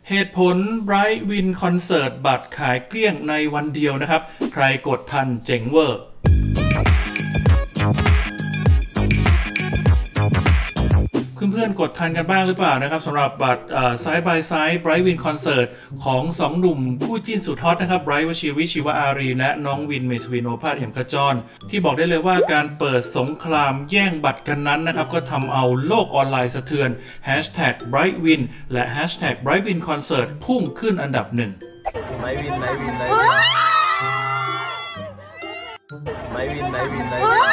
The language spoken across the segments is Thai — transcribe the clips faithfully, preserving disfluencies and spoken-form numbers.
เหตุผลไบรท์วินคอนเสิร์ตบัตรขายเกลี้ยงในวันเดียวนะครับใครกดทันเจ๋งเวอร์เพื่อนๆกดทันกันบ้างหรือเปล่านะครับสำหรับบัตรไซด์บายไซด์ไบรท์วินคอนเสิร์ตของสองหนุ่มคู่จิ้นสุดฮอตนะครับไบรท์วชิรวิชิวอารีและน้องวินเมทวินโอภาสเอี่ยมขจรที่บอกได้เลยว่าการเปิดสงครามแย่งบัตรกันนั้นนะครับก็ทำเอาโลกออนไลน์สะเทือนแฮชแท็กไบรท์วินและแฮชแท็กไบรท์วินคอนเสิร์ตพุ่งขึ้นอันดับหนึ่งไบรท์วินไบรท์วินไบรท์วินไบรท์วินไบรท์วินไบรท์วิน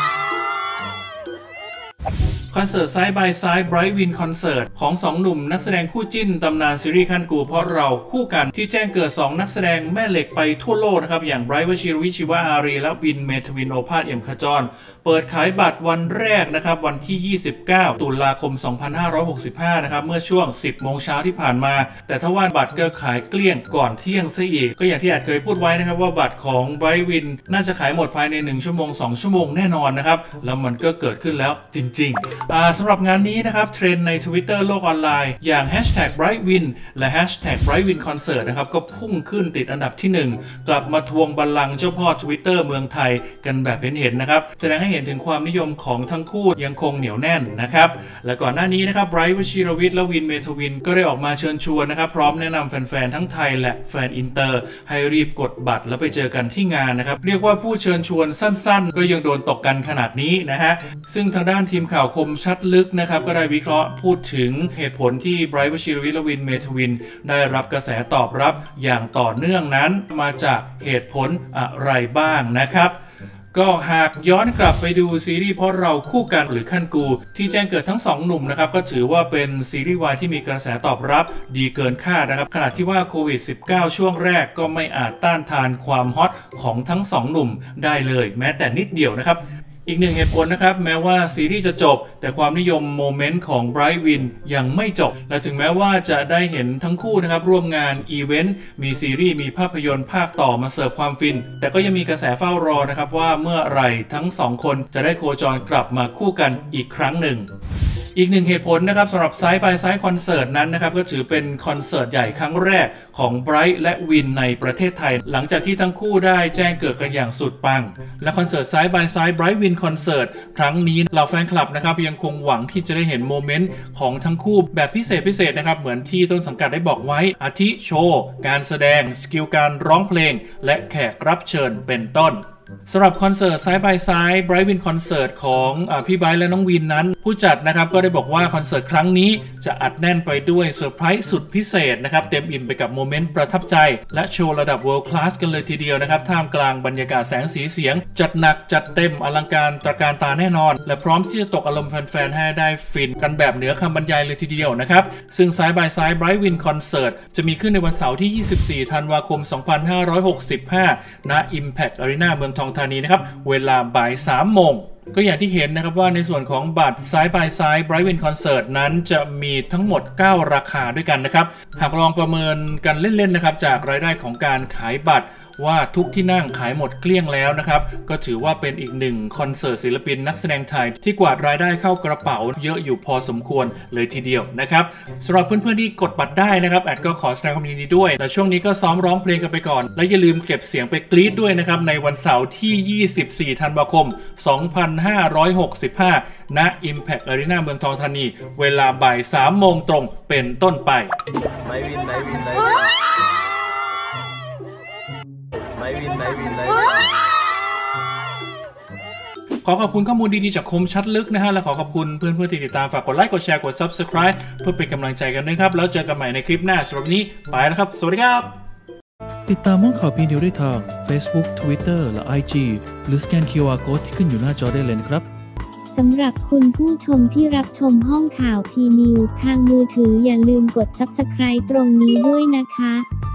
คอนเสิร์ตไซด์บายไซด์ไบรท์วินคอนเสิร์ตของสองหนุ่มนักแสดงคู่จิ้นตำนานซีรีส์ขั้นกูเพราะเราคู่กันที่แจ้งเกิดสองนักแสดงแม่เหล็กไปทั่วโลกนะครับอย่างไบรท์วชิรวิชิวอารีและวินเมทวินโอภาสเอี่ยมขจรเปิดขายบัตรวันแรกนะครับวันที่ยี่สิบเก้าตุลาคมสองพันห้าร้อยหกสิบห้านะครับเมื่อช่วงสิบโมงเช้าที่ผ่านมาแต่ถ้าว่าบัตรก็ขายเกลี้ยงก่อนเที่ยงซะอีกก็อย่างที่อาจเคยพูดไว้นะครับว่าบัตรของไบรท์วินน่าจะขายหมดภายในหนึ่งชั่วโมงสองชั่วโมงแน่นอนนะครับแล้วมันก็เกิดขึ้นแล้วจริงๆอ่าสำหรับงานนี้นะครับเทรนด์ใน Twitter โลกออนไลน์อย่าง แฮชแท็กไบรท์วิน และ แฮชแท็กไบรท์วินคอนเสิร์ต นะครับก็พุ่งขึ้นติดอันดับที่หนึ่งกลับมาทวงบัลลังก์เจ้าพ่อ Twitter เมืองไทยกันแบบเห็นๆนะครับแสดงให้เห็นถึงความนิยมของทั้งคู่ยังคงเหนียวแน่นนะครับและก่อนหน้านี้นะครับไบรท์วชิรวิทย์และวินเมทวินก็ได้ออกมาเชิญชวนนะครับพร้อมแนะนำแฟนๆทั้งไทยและแฟนอินเตอร์ให้รีบกดบัตรแล้วไปเจอกันที่งานนะครับเรียกว่าผู้เชิญชวนสั้นๆก็ยังโดนตกกันขนาดนี้นะฮะซึ่งทางด้านทีมข่าวคมชัดลึกนะครับก็ได้วิเคราะห์พูดถึงเหตุผลที่ไบรท์วชิรวิทย์และวินเมทวินได้รับกระแสตอบรับอย่างต่อเนื่องนั้นมาจากเหตุผลอะไรบ้างนะครับก็หากย้อนกลับไปดูซีรีส์เพราะเราคู่กันหรือขั้นกูที่แจ้งเกิดทั้งสองหนุ่มนะครับก็ถือว่าเป็นซีรีส์วายที่มีกระแสตอบรับดีเกินคาดนะครับขณะที่ว่าโควิด สิบเก้า ช่วงแรกก็ไม่อาจต้านทานความฮอตของทั้งสองหนุ่มได้เลยแม้แต่นิดเดียวนะครับอีกหนึ่งเหตุผลนะครับแม้ว่าซีรีส์จะจบแต่ความนิยมโมเมนต์ของไบรท์วินยังไม่จบและถึงแม้ว่าจะได้เห็นทั้งคู่นะครับร่วมงานอีเวนต์มีซีรีส์มีภาพยนตร์ภาคต่อมาเสิร์ฟความฟินแต่ก็ยังมีกระแสเฝ้ารอนะครับว่าเมื่อไหร่ทั้งสองคนจะได้โคจรกลับมาคู่กันอีกครั้งหนึ่งอีกหนึ่งเหตุผลนะครับสำหรับไซด์บายไซด์คอนเสิร์ตนั้นนะครับก็ถือเป็นคอนเสิร์ตใหญ่ครั้งแรกของไบรท์และวินในประเทศไทยหลังจากที่ทั้งคู่ได้แจ้งเกิดกันอย่างสุดปังและคอนเสิร์ตไซด์บายไซด์ไบรท์วินคอนเสิร์ตครั้งนี้เหล่าแฟนคลับนะครับยังคงหวังที่จะได้เห็นโมเมนต์ของทั้งคู่แบบพิเศษพิเศษนะครับเหมือนที่ต้นสังกัดได้บอกไว้อาทิโชว์การแสดงสกิลการร้องเพลงและแขกรับเชิญเป็นต้นสำหรับคอนเสิร์ตไซด์บายไซด์ไบรท์วินคอนเสิร์ตของอพี่ไบรท์และน้องวินนั้นผู้จัดนะครับก็ได้บอกว่าคอนเสิร์ตครั้งนี้จะอัดแน่นไปด้วยเซอร์ไพรส์สุดพิเศษนะครับเต็มอิ่มไปกับโมเมนต์ประทับใจและโชว์ระดับ World Class กันเลยทีเดียวนะครับท่ามกลางบรรยากาศแสงสีเสียงจัดหนักจัดเต็มอลังการตระการตาแน่นอนและพร้อมที่จะตกอารมณ์แฟนๆให้ได้ฟินกันแบบเหนือคำบรรยายเลยทีเดียวนะครับซึ่งไซด์บายไซด์ไบรท์วินคอนเสิร์ตจะมีขึ้นในวันเสาร์ที่ยี่สิบสี่ธันวาคมสองพันห้าร้อยหกสิบห้าณ Impact Arena เมืองทองธานีนะครับเวลาบ่ายสามโมงก็อย่างที่เห็นนะครับว่าในส่วนของบัตรไซด์บายไซด์ไบรท์วินคอนเสิร์ตนั้นจะมีทั้งหมดเก้าราคาด้วยกันนะครับหากลองประเมินกันเล่นๆนะครับจากรายได้ของการขายบัตรว่าทุกที่นั่งขายหมดเกลี้ยงแล้วนะครับก็ถือว่าเป็นอีกหนึ่งคอนเสิร์ตศิลปินนักแสดงไทยที่กวาดรายได้เข้ากระเป๋าเยอะอยู่พอสมควรเลยทีเดียวนะครับสำหรับเพื่อนๆที่กดบัตรได้นะครับแอดก็ขอแสดงความยินดีด้วยแต่ช่วงนี้ก็ซ้อมร้องเพลงกันไปก่อนและอย่าลืมเก็บเสียงไปกรี๊ดด้วยนะครับในวันเสาร์ที่ยี่สิบสี่ธันวาคมสองพันห้าร้อยหกสิบห้าณ Impact Arena เมืองทองธานีเวลาบ่ายสามโมงตรงเป็นต้นไปไบรท์วินไบรท์วินไบรท์วินไบรท์วินไบรท์วินไบรท์วินขอขอบคุณข้อมูลดีๆจากคมชัดลึกนะฮะและขอขอบคุณเพื่อนๆที่ติดตามฝากกดไลค์กดแชร์กด ซับสไครบ์ เพื่อเป็นกำลังใจกันด้วยครับแล้วเจอกันใหม่ในคลิปหน้าสำหรับนี้ไปแล้วครับสวัสดีครับติดตามห้องข่าวพีนิวได้ทาง Facebook Twitter และ ไอ จี หรือสแกน คิว อาร์ Code ที่ขึ้นอยู่หน้าจอได้เลยนะครับสำหรับคุณผู้ชมที่รับชมห้องข่าวพีนิวทางมือถืออย่าลืมกด ซับสไครบ์ ตรงนี้ด้วยนะคะ